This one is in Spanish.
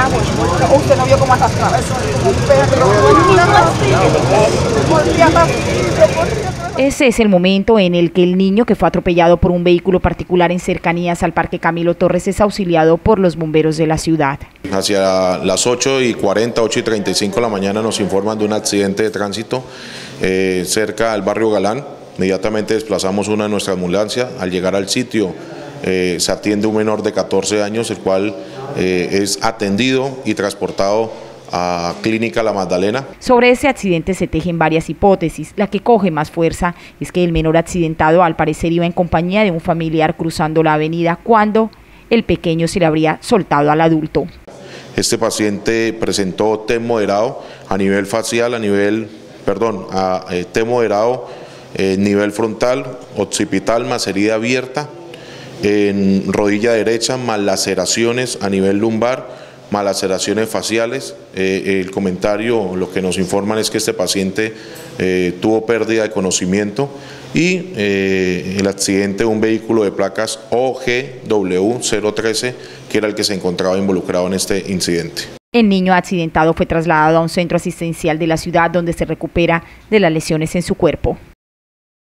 Usted no vio cómo arrastraba eso, como un perro. Ese es el momento en el que el niño que fue atropellado por un vehículo particular en cercanías al Parque Camilo Torres es auxiliado por los bomberos de la ciudad. Hacia las 8:40, 8:35 de la mañana nos informan de un accidente de tránsito cerca al barrio Galán. Inmediatamente desplazamos una de nuestras ambulancias. Al llegar al sitio se atiende un menor de 14 años, el cual es atendido y transportado a Clínica La Magdalena. Sobre ese accidente se tejen varias hipótesis. La que coge más fuerza es que el menor accidentado al parecer iba en compañía de un familiar cruzando la avenida cuando el pequeño se le habría soltado al adulto. Este paciente presentó TEM moderado a nivel facial, TEM moderado nivel frontal, occipital más herida abierta, en rodilla derecha más laceraciones a nivel lumbar, más laceraciones faciales. El comentario, lo que nos informan es que este paciente tuvo pérdida de conocimiento y el accidente de un vehículo de placas OGW 013, que era el que se encontraba involucrado en este incidente. El niño accidentado fue trasladado a un centro asistencial de la ciudad donde se recupera de las lesiones en su cuerpo.